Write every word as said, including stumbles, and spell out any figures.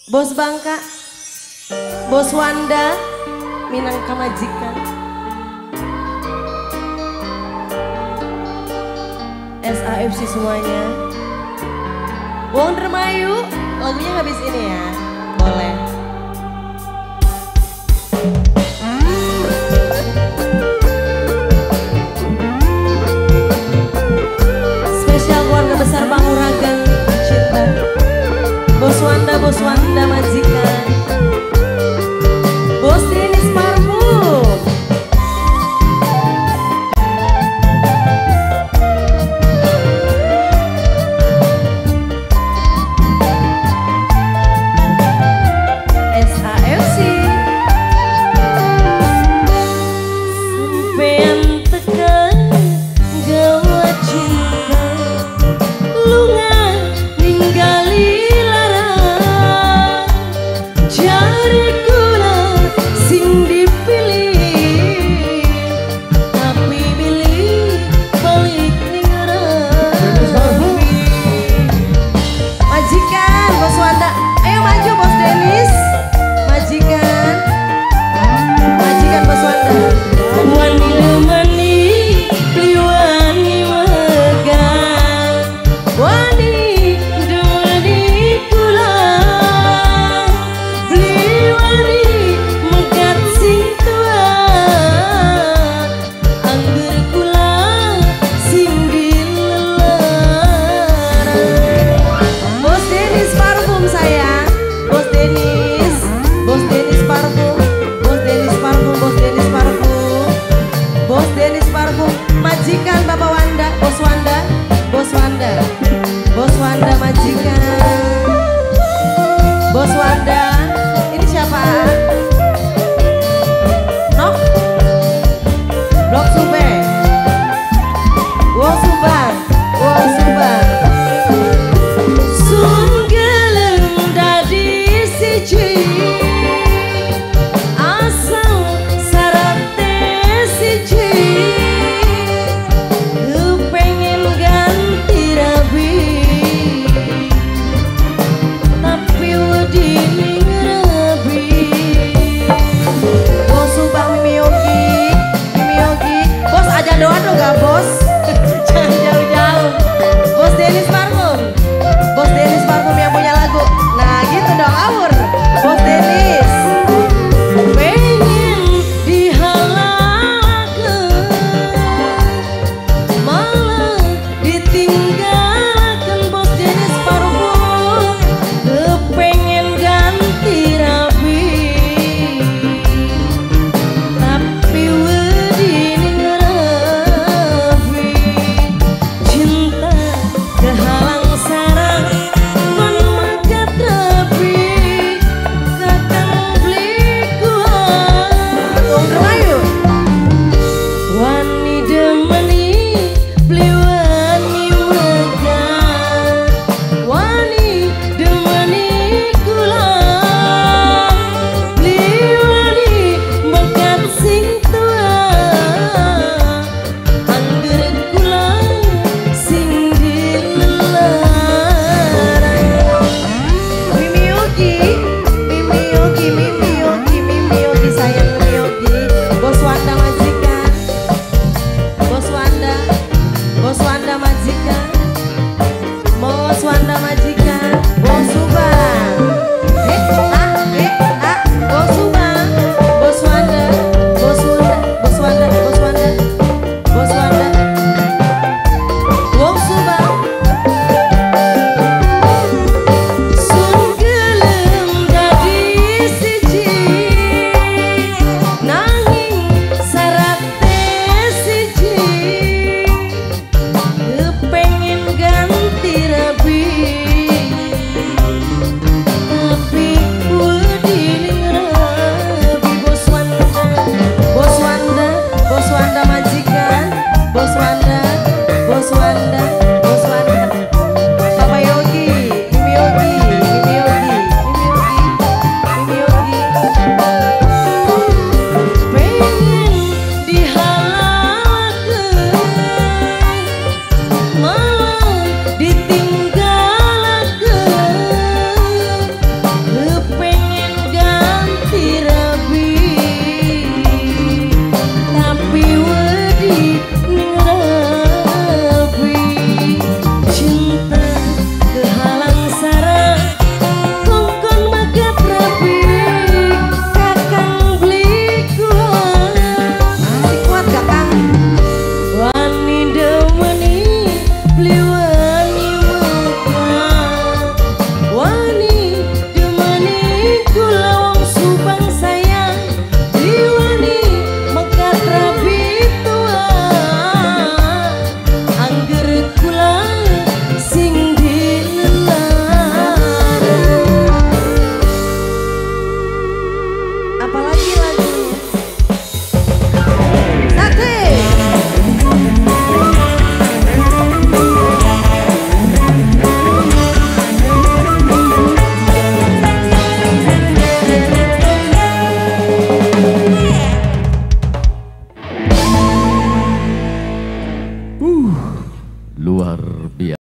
Bos Bangka, Bos Wanda, Minangka Majikan, S A F C semuanya. Wong Dermayu, lagunya habis ini ya, boleh. Spesial keluarga besar Panguragan cinta, Bos Wanda, Bos Wanda Majikan, Bos Denis Parfum, S A F C. Sampean tekan gawa cinta, lunga ninggali larang, jari kula sing dipilih, tapi milih balik ning Rabi. Majikan, Bos Wanda, ayo maju Bos Denis. Majikan, majikan Bos Wanda. Wani lemani, beli wani megang, wani duni kula, beli wani megat sing tua, angger kula sing dilelarang. Bos Denis Parfum sayang, Bos Denis, Bos Denis Parfum, Bos Denis Parfum, Bos Denis Parfum, Bos Denis Parfum. Majikan Bapak Wanda, Bos Wanda, Bos Wanda, Bos Wanda majikan, Bos Wanda. Ini siapa? Nok, Blok Sube, Wo Subang, Wo Subang. Sun geleng dadi siji, asal sarate siji, pengen ganti rabi, tapi wedi ning rabi. Bos Subang Mimi Yogi, Mimi Yogi. Bos aja doa dong gak bos? Jangan jauh-jauh. Bos Denis Parfum, Bos Denis Parfum yang punya lagu. Nah gitu dong awur. Bos Denis. Pengen dihalakan, malah ditinggalkan. Bos Denis Parfum, kepengen ganti luar biasa.